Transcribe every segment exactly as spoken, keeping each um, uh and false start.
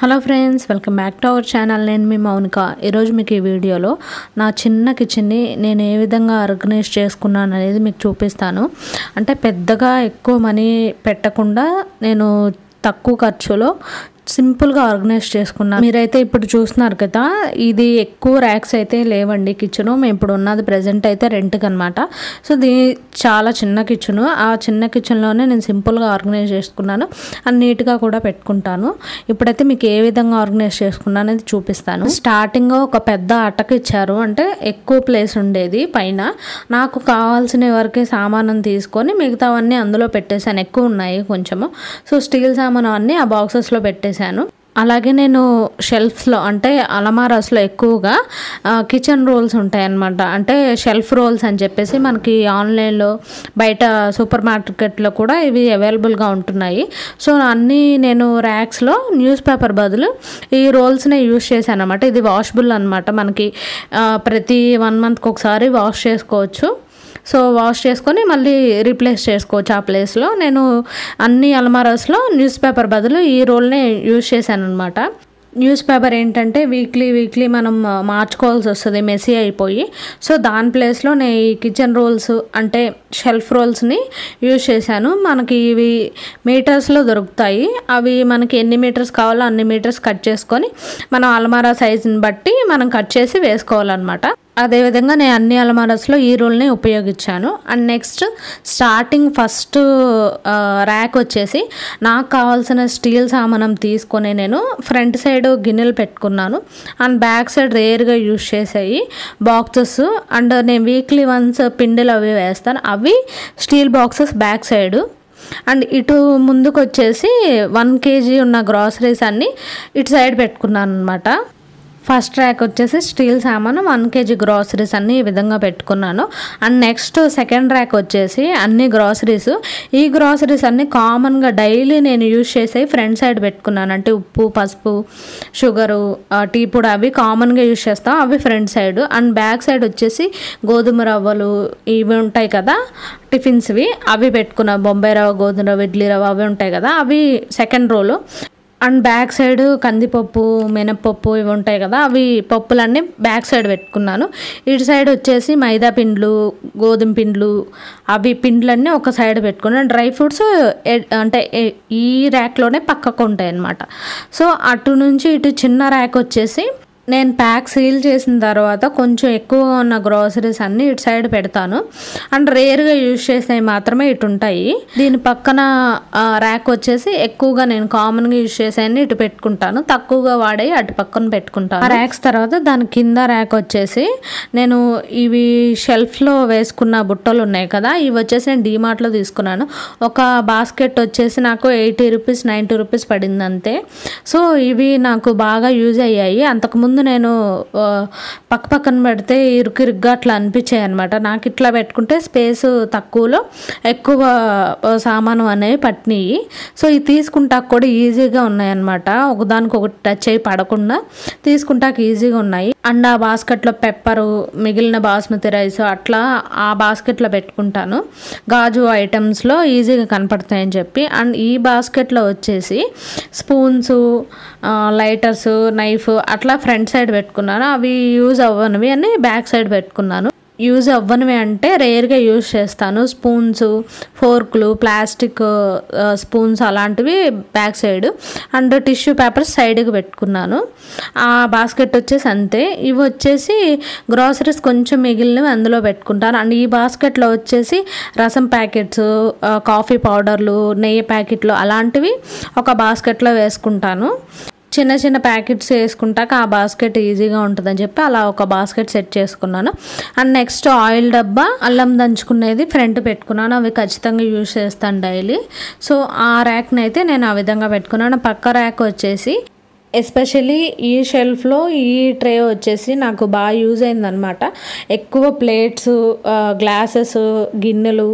Hello friends, welcome back to our channel. నేను మీ మౌనిక. ఈరోజు మీకు ఈ వీడియోలో నా చిన్న కిచెన్ని నేను ఏ విధంగా ఆర్గనైజ్ చేసుకున్నాను అనేది మీకు చూపిస్తాను. అంటే పెద్దగా ఎక్కువ మనీ పెట్టకుండా నేను తక్కువ ఖర్చులో సింపుల్గా ఆర్గనైజ్ చేసుకున్నాను. మీరైతే ఇప్పుడు చూస్తున్నారు కదా, ఇది ఎక్కువ ర్యాక్స్ అయితే లేవండి కిచెను. మేము ఇప్పుడు ఉన్నది ప్రజెంట్ అయితే రెంట్కి అనమాట. సో ఇది చాలా చిన్న కిచెను. ఆ చిన్న కిచెన్లోనే నేను సింపుల్గా ఆర్గనైజ్ చేసుకున్నాను అండ్ నీట్గా కూడా పెట్టుకుంటాను. ఇప్పుడైతే మీకు ఏ విధంగా ఆర్గనైజ్ చేసుకున్నాను అనేది చూపిస్తాను. స్టార్టింగ్ ఒక పెద్ద అటక ఇచ్చారు, అంటే ఎక్కువ ప్లేస్ ఉండేది పైన. నాకు కావాల్సిన వరకే సామానం తీసుకొని మిగతావన్నీ అందులో పెట్టేశాను. ఎక్కువ ఉన్నాయి కొంచెము. సో స్టీల్ సామాను అన్నీ ఆ బాక్సెస్లో పెట్టేశాను. అలాగే నేను షెల్ఫ్స్లో అంటే అలమారాస్లో ఎక్కువగా కిచెన్ రోల్స్ ఉంటాయి అన్నమాట. అంటే షెల్ఫ్ రోల్స్ అని చెప్పేసి మనకి ఆన్లైన్లో బయట సూపర్ మార్కెట్లో కూడా ఇవి అవైలబుల్గా ఉంటున్నాయి. సో అన్నీ నేను ర్యాక్స్లో న్యూస్ పేపర్ బదులు ఈ రోల్స్నే యూజ్ చేశాను అనమాట. ఇది వాషబుల్ అనమాట. మనకి ప్రతి వన్ మంత్కి ఒకసారి వాష్ చేసుకోవచ్చు. సో వాష్ చేసుకొని మళ్ళీ రీప్లేస్ చేసుకోవచ్చు ఆ ప్లేస్లో. నేను అన్ని అల్మారాస్లో న్యూస్ పేపర్ బదులు ఈ రోల్నే యూజ్ చేశాను అనమాట. న్యూస్ పేపర్ ఏంటంటే వీక్లీ వీక్లీ మనం మార్చుకోవాల్సి వస్తుంది మెస్సీ అయిపోయి. సో దాని ప్లేస్లో నేను ఈ కిచెన్ రోల్స్ అంటే షెల్ఫ్ రోల్స్ని యూజ్ చేశాను. మనకి ఇవి మీటర్స్లో దొరుకుతాయి. అవి మనకి ఎన్ని మీటర్స్ కావాలో అన్ని మీటర్స్ కట్ చేసుకొని మనం అల్మారా సైజుని బట్టి మనం కట్ చేసి వేసుకోవాలన్నమాట. అదేవిధంగా నేను అన్ని అల్మారాస్లో ఈ రోల్ని ఉపయోగించాను. And next starting first rack వచ్చేసి నాకు కావాల్సిన స్టీల్ సామానం తీసుకొని నేను ఫ్రంట్ సైడ్ గిన్నెలు పెట్టుకున్నాను. అండ్ బ్యాక్ సైడ్ రేర్గా యూజ్ చేసాయి బాక్సెస్. అండ్ నేను వీక్లీ వన్స్ పిండిలు అవి వేస్తాను. అవి steel boxes back side. And ఇటు ముందుకు వచ్చేసి వన్ కేజీ ఉన్న గ్రాసరీస్ అన్నీ ఇటు సైడ్ పెట్టుకున్నాను అనమాట. ఫస్ట్ ర్యాక్ వచ్చేసి స్టీల్ సామాను, వన్ కేజీ గ్రాసరీస్ అన్నీ ఈ విధంగా పెట్టుకున్నాను. అండ్ నెక్స్ట్ సెకండ్ ర్యాక్ వచ్చేసి అన్ని గ్రాసరీస్. ఈ గ్రాసరీస్ అన్నీ కామన్గా డైలీ నేను యూజ్ చేసే ఫ్రంట్ సైడ్ పెట్టుకున్నాను. అంటే ఉప్పు, పసుపు, షుగరు, టీ పొడి అవి కామన్గా యూజ్ చేస్తాం, అవి front side. And back side వచ్చేసి గోధుమ రవ్వలు ఇవి ఉంటాయి కదా టిఫిన్స్వి, అవి పెట్టుకున్నా. బొంబాయి రవ్వ, గోధుమ రవ్వ, ఇడ్లీ రవ్వ అవి ఉంటాయి కదా, అవి సెకండ్ రోలో. అండ్ బ్యాక్ సైడ్ కందిపప్పు, మినప్పప్పు ఇవి ఉంటాయి కదా, అవి పప్పులన్నీ బ్యాక్ సైడ్ పెట్టుకున్నాను. ఇటు సైడ్ వచ్చేసి మైదా పిండ్లు, గోధుమ పిండ్లు అవి పిండ్లన్నీ ఒక సైడ్ పెట్టుకున్నాను. డ్రై ఫ్రూట్స్ అంటే ఈ ర్యాక్లోనే పక్కకు ఉంటాయి అన్నమాట. సో అటు నుంచి ఇటు చిన్న ర్యాక్ వచ్చేసి నేను ప్యాక్ సీల్ చేసిన తర్వాత కొంచెం ఎక్కువగా ఉన్న గ్రాసరీస్ అన్నీ ఇటు సైడ్ పెడతాను. అండ్ రేర్గా యూజ్ చేసేవి మాత్రమే ఇటు ఉంటాయి. దీని పక్కన ర్యాక్ వచ్చేసి ఎక్కువగా నేను కామన్గా యూజ్ చేసేవన్నీ ఇటు పెట్టుకుంటాను, తక్కువగా వాడే అటు పక్కన పెట్టుకుంటాను. ర్యాక్స్ తర్వాత దాని కింద ర్యాక్ వచ్చేసి నేను ఇవి షెల్ఫ్లో వేసుకున్న బుట్టలు ఉన్నాయి కదా, ఇవి వచ్చేసి నేను డీమార్ట్లో తీసుకున్నాను. ఒక బాస్కెట్ వచ్చేసి నాకు ఎయిటీ రూపీస్ నైంటీ రూపీస్ పడింది అంతే. సో ఇవి నాకు బాగా యూజ్ అయ్యాయి. అంతకుముందు నేను పక్క పక్కన పెడితే ఇరుకు ఇరుగ్గా అట్లా అనిపించాయి అనమాట. నాకు ఇట్లా పెట్టుకుంటే స్పేస్ తక్కువలో ఎక్కువ సామాను అనేవి పట్టినాయి. సో ఇది తీసుకుంటాక కూడా ఈజీగా ఉన్నాయన్నమాట. ఒకదానికి ఒకటి టచ్ అయ్యి పడకుండా తీసుకుంటాక ఈజీగా ఉన్నాయి. అండ్ ఆ బాస్కెట్లో పెప్పరు, మిగిలిన బాస్మతి రైస్ అట్లా ఆ బాస్కెట్లో పెట్టుకుంటాను. గాజు ఐటమ్స్లో ఈజీగా కనపడతాయని చెప్పి. అండ్ ఈ బాస్కెట్లో వచ్చేసి స్పూన్స్, లైటర్స్, నైఫ్ అట్లా ఫ్రంట్ సైడ్ పెట్టుకున్నాను. అవి యూజ్ అవ్వనివి అని బ్యాక్ సైడ్ పెట్టుకున్నాను. యూజ్ అవ్వనివి అంటే రేర్గా యూజ్ చేస్తాను. స్పూన్స్, ఫోర్క్లు, ప్లాస్టిక్ స్పూన్స్ అలాంటివి back side. And tissue papers సైడ్కి పెట్టుకున్నాను. ఆ బాస్కెట్ వచ్చేసి అంతే. ఇవి వచ్చేసి గ్రాసరీస్ కొంచెం మిగిలినవి అందులో పెట్టుకుంటాను. అండ్ ఈ బాస్కెట్లో వచ్చేసి రసం ప్యాకెట్స్, కాఫీ పౌడర్లు, నెయ్యి ప్యాకెట్లు అలాంటివి ఒక బాస్కెట్లో వేసుకుంటాను. చిన్న చిన్న ప్యాకెట్స్ వేసుకుంటాక ఆ బాస్కెట్ ఈజీగా ఉంటుందని చెప్పి అలా ఒక బాస్కెట్ సెట్ చేసుకున్నాను. అండ్ నెక్స్ట్ ఆయిల్ డబ్బా, అల్లం దంచుకునేది ఫ్రంట్ పెట్టుకున్నాను. అవి ఖచ్చితంగా యూజ్ చేస్తాను డైలీ. సో ఆ ర్యాక్ని అయితే నేను ఆ విధంగా పెట్టుకున్నాను. పక్క ర్యాక్ వచ్చేసి ఎస్పెషల్లీ ఈ షెల్ఫ్లో ఈ ట్రే వచ్చేసి నాకు బాగా యూజ్ అయిందనమాట. ఎక్కువ ప్లేట్స్, గ్లాసెస్, గిన్నెలు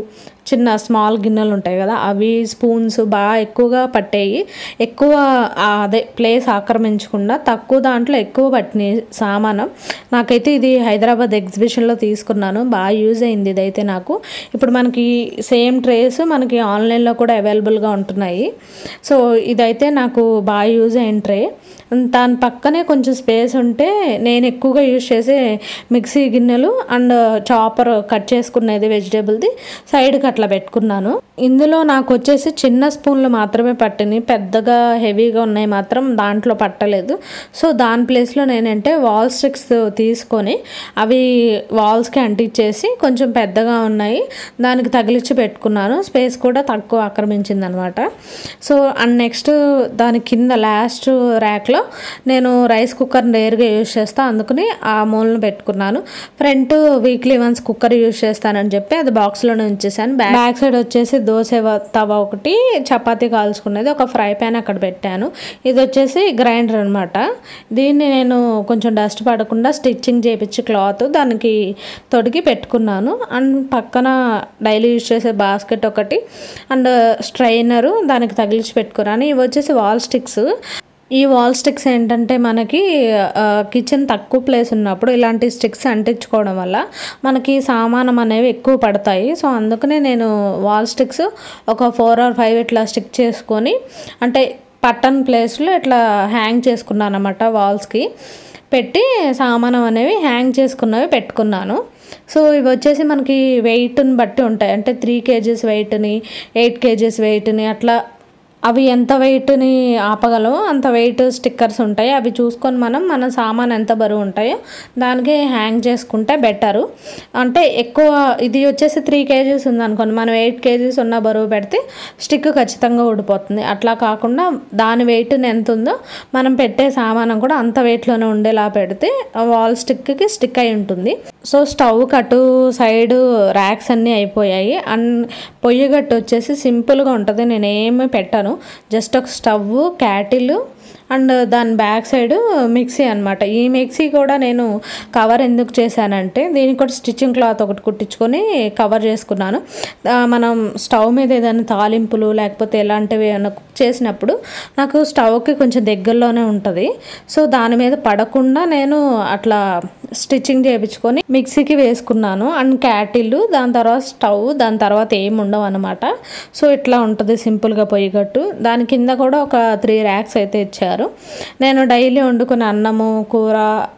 చిన్న స్మాల్ గిన్నెలు ఉంటాయి కదా, అవి స్పూన్స్ బాగా ఎక్కువగా పట్టేయి. ఎక్కువ అదే ప్లేస్ ఆక్రమించకుండా తక్కువ దాంట్లో ఎక్కువ పట్టినాయి సామానం. నాకైతే ఇది హైదరాబాద్ ఎగ్జిబిషన్లో తీసుకున్నాను, బాగా యూజ్ అయింది ఇదైతే నాకు. ఇప్పుడు మనకి సేమ్ ట్రేస్ మనకి ఆన్లైన్లో కూడా అవైలబుల్గా ఉంటున్నాయి. సో ఇదైతే నాకు బాగా యూజ్ అయిన ట్రే. దాని పక్కనే కొంచెం స్పేస్ ఉంటే నేను ఎక్కువగా యూజ్ చేసే మిక్సీ గిన్నెలు అండ్ చాపర్ కట్ చేసుకునేది వెజిటేబుల్ది సైడ్కి అట్లా పెట్టుకున్నాను. ఇందులో నాకు వచ్చేసి చిన్న స్పూన్లు మాత్రమే పట్టినాయి, పెద్దగా హెవీగా ఉన్నాయి మాత్రం దాంట్లో పట్టలేదు. సో దాని ప్లేస్లో నేనంటే వాల్ స్టిక్స్ తీసుకొని అవి వాల్స్కి అంటించేసి కొంచెం పెద్దగా ఉన్నాయి దానికి తగిలించి పెట్టుకున్నాను. స్పేస్ కూడా తక్కువ ఆక్రమించింది అనమాట. సో అండ్ నెక్స్ట్ దాని కింద లాస్ట్ ర్యాక్లో నేను రైస్ కుక్కర్ నేరుగా యూజ్ చేస్తాను, అందుకని ఆ మూలను పెట్టుకున్నాను. Front weekly once cooker use చేస్తానని చెప్పి అది బాక్స్లోనే ఉంచేసాను. బ్యాక్ సైడ్ వచ్చేసి దోశ తవ ఒకటి, చపాతీ కాల్చుకునేది, ఒక ఫ్రై ప్యాన్ అక్కడ పెట్టాను. ఇది వచ్చేసి గ్రైండర్ అనమాట. దీన్ని నేను కొంచెం డస్ట్ పడకుండా స్టిచ్చింగ్ చేయించి క్లాత్ దానికి తొడిగి పెట్టుకున్నాను. అండ్ పక్కన డైలీ యూజ్ చేసే బాస్కెట్ ఒకటి అండ్ స్ట్రైనరు దానికి తగిలించి పెట్టుకున్నాను. ఇవి వచ్చేసి వాల్ స్టిక్స్. ఈ వాల్ స్టిక్స్ ఏంటంటే మనకి కిచెన్ తక్కువ ప్లేస్ ఉన్నప్పుడు ఇలాంటి స్టిక్స్ అంటించుకోవడం వల్ల మనకి సామానం అనేవి ఎక్కువ పడతాయి. సో అందుకనే నేను వాల్ స్టిక్స్ ఒక ఫోర్ ఆర్ ఫైవ్ ఇట్లా స్టిక్ చేసుకొని అంటే పట్టన్ ప్లేస్లో ఇట్లా హ్యాంగ్ చేసుకున్నాను అన్నమాట. వాల్స్కి పెట్టి సామానం అనేవి హ్యాంగ్ చేసుకున్నవి పెట్టుకున్నాను. సో ఇవి వచ్చేసి మనకి వెయిట్ని బట్టి ఉంటాయి, అంటే త్రీ కేజీస్ వెయిట్ని, ఎయిట్ కేజీస్ వెయిట్ని అట్లా అవి ఎంత వెయిట్ని ఆపగలవో అంత వెయిట్ స్టిక్కర్స్ ఉంటాయి. అవి చూసుకొని మనం మన సామాన్ ఎంత బరువు ఉంటాయో దానికి హ్యాంగ్ చేసుకుంటే బెటరు. అంటే ఎక్కువ ఇది వచ్చేసి త్రీ కేజీస్ ఉందనుకోండి, మనం ఎయిట్ కేజీస్ ఉన్న బరువు పెడితే స్టిక్ ఖచ్చితంగా ఊడిపోతుంది. అట్లా కాకుండా దాని వెయిట్ ఎంత ఉందో మనం పెట్టే సామానం కూడా అంత వెయిట్లోనే ఉండేలా పెడితే వాల్ స్టిక్కి స్టిక్ అయి ఉంటుంది. సో స్టవ్ కటు సైడ్ ర్యాక్స్ అన్నీ అయిపోయాయి. అండ్ పొయ్యి గట్టు వచ్చేసి సింపుల్గా ఉంటుంది, నేను ఏమీ పెట్టాను, జస్ట్ ఒక స్టవ్, క్యాటిల్ అండ్ దాని బ్యాక్ సైడ్ మిక్సీ అనమాట. ఈ మిక్సీ కూడా నేను కవర్ ఎందుకు చేశానంటే దీనికి కూడా స్టిచ్చింగ్ క్లాత్ ఒకటి కుట్టించుకొని కవర్ చేసుకున్నాను. మనం స్టవ్ మీద ఏదైనా తాలింపులు లేకపోతే ఎలాంటివి ఏమైనా కుక్ చేసినప్పుడు నాకు స్టవ్కి కొంచెం దగ్గరలోనే ఉంటుంది. సో దాని మీద పడకుండా నేను అట్లా స్టిచ్చింగ్ చేయించుకొని మిక్సీకి వేసుకున్నాను. అండ్ క్యాటిల్, దాని తర్వాత స్టవ్, దాని తర్వాత ఏమి ఉండవు అనమాట. సో ఇట్లా ఉంటుంది సింపుల్గా పొయ్యి గట్టు. దాని కింద కూడా ఒక త్రీ ర్యాక్స్ అయితే ఇచ్చారు. నేను డైలీ వండుకునే అన్నము, కూర,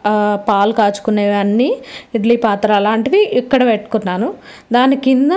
పాలు కాచుకునేవి అన్నీ, ఇడ్లీ పాత్ర అలాంటివి ఇక్కడ పెట్టుకున్నాను. దాని కింద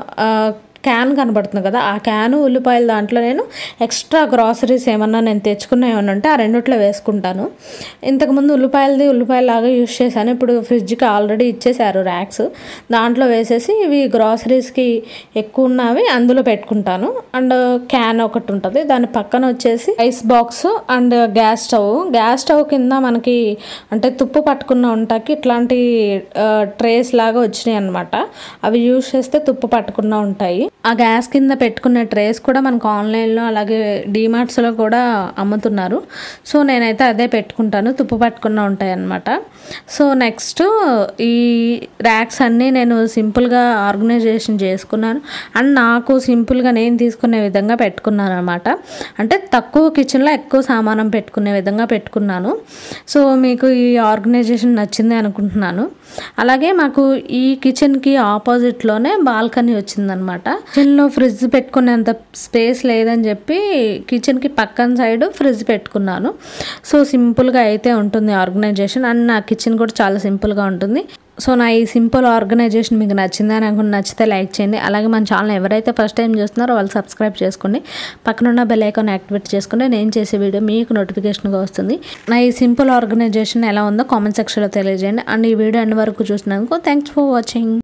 క్యాన్ కనబడుతుంది కదా, ఆ క్యాను ఉల్లిపాయలు దాంట్లో నేను ఎక్స్ట్రా గ్రాసరీస్ ఏమన్నా నేను తెచ్చుకున్న ఏమన్నా ఉంటే ఆ రెండిట్లో వేసుకుంటాను. ఇంతకుముందు ఉల్లిపాయలది ఉల్లిపాయలాగా యూజ్ చేశాను, ఇప్పుడు ఫ్రిడ్జ్కి ఆల్రెడీ ఇచ్చేసారు ర్యాక్స్, దాంట్లో వేసేసి ఇవి గ్రాసరీస్కి ఎక్కువ ఉన్నవి అందులో పెట్టుకుంటాను. అండ్ క్యాన్ ఒకటి ఉంటుంది, దాని పక్కన వచ్చేసి ice box and gas stove. Gas stove కింద మనకి అంటే తుప్పు పట్టుకున్న ఉంటాకి ఇట్లాంటి ట్రేస్ లాగా వచ్చినాయి అనమాట. అవి యూజ్ చేస్తే తుప్పు పట్టుకున్న ఉంటాయి. ఆ గ్యాస్ కింద పెట్టుకునే ట్రేస్ కూడా మనకు ఆన్లైన్లో అలాగే డీమార్ట్స్లో కూడా అమ్ముతున్నారు. సో నేనైతే అదే పెట్టుకుంటాను, తుప్పు పట్టుకున్న ఉంటాయి అన్నమాట. సో నెక్స్ట్ ఈ ర్యాక్స్ అన్నీ నేను సింపుల్గా ఆర్గనైజేషన్ చేసుకున్నాను. అండ్ నాకు సింపుల్గా నేను తీసుకునే విధంగా పెట్టుకున్నాను అనమాట. అంటే తక్కువ కిచెన్లో ఎక్కువ సామానం పెట్టుకునే విధంగా పెట్టుకున్నాను. సో మీకు ఈ ఆర్గనైజేషన్ నచ్చింది అనుకుంటున్నాను. అలాగే మాకు ఈ కిచెన్కి ఆపోజిట్లోనే బాల్కనీ వచ్చిందనమాట. కిచెన్లో ఫ్రిడ్జ్ పెట్టుకునేంత స్పేస్ లేదని చెప్పి కిచెన్కి పక్కన సైడ్ ఫ్రిడ్జ్ పెట్టుకున్నాను. సో సింపుల్గా అయితే ఉంటుంది ఆర్గనైజేషన్. అండ్ నా కిచెన్ కూడా చాలా సింపుల్గా ఉంటుంది. సో నా ఈ సింపుల్ ఆర్గనైజేషన్ మీకు నచ్చిందని అనుకుంటే నచ్చితే లైక్ చేయండి. అలాగే మన ఛానల్ ఎవరైతే ఫస్ట్ టైం చూస్తున్నారో వాళ్ళు సబ్స్క్రైబ్ చేసుకోండి, పక్కనున్న బెల్ ఐకాన్ యాక్టివేట్ చేసుకుంటే నేను చేసే వీడియో మీకు నోటిఫికేషన్గా వస్తుంది. నా ఈ సింపుల్ ఆర్గనైజేషన్ ఎలా ఉందో కామెంట్ సెక్షన్లో తెలియజేయండి. అండ్ ఈ వీడియో ఎండ్ వరకు చూసినందుకు థ్యాంక్స్ ఫర్ వాచింగ్.